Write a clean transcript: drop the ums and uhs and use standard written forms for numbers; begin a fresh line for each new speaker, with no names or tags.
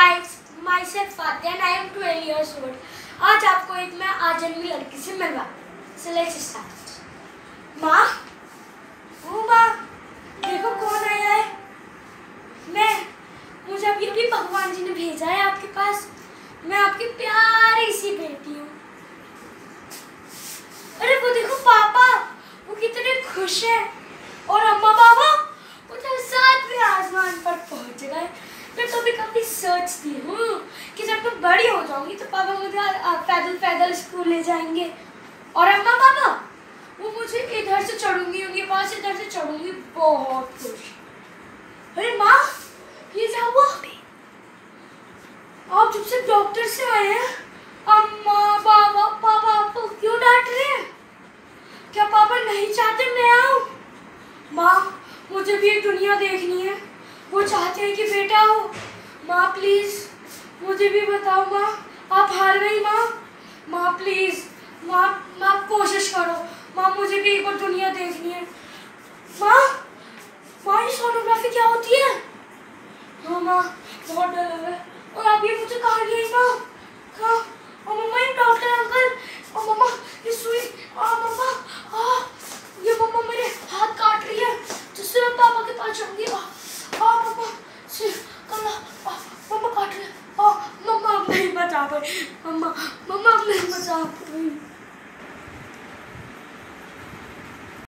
guys, myself Fatih and I am 12 years old. आज आपको एक मैं आजन्मी लड़की से मिलवा। So let's start. माँ, माँ, देखो कौन आया है। मुझे अभी भगवान जी ने भेजा है आपके पास। मैं आपकी प्यारी सी बेटी हूँ। अरे वो देखो पापा, वो कितने खुश हैं। और अम्मा पापा वो तो सातवें आसमान पर पहुँच गए। मैं कभी कभी सोचती हूँ कि जब मैं बड़ी हो जाऊंगी तो पापा मुझे पैदल पैदल स्कूल ले जाएंगे और अम्मा पापा वो मुझे इधर से चढ़ूंगी उनके पास, इधर से चढ़ूंगी। बहुत खुश। अरे माँ, ये क्या हुआ? आप जब से डॉक्टर से आए हैं, अम्मा पापा आपको क्यों डांट रहे हैं? क्या पापा नहीं चाहते मैं आऊं? माँ, मुझे भी ये दुनिया देखनी है। वो चाहते हैं कि बेटा हो। माँ प्लीज मुझे भी बताओ। माँ आप हार गई। माँ प्लीज, माँ कोशिश करो। माँ मुझे भी एक बार दुनिया देखनी है। माँ ये सोनोग्राफी क्या होती है? हाँ माँ, बहुत डर लग रहा है। और आप ये मुझे कहाँ ले आई माँ? हाँ, और मम्मा ये डॉक्टर अंकल, और मम्मा ये सुई, मम्मा ये मम्मा मेरे हाथ काट रही है जिससे मैं पापा के पास जाऊंगी। मम्मा काट रही है। मम्मा अब नहीं बचा पाई। मम्मा अब नहीं बचा पाई।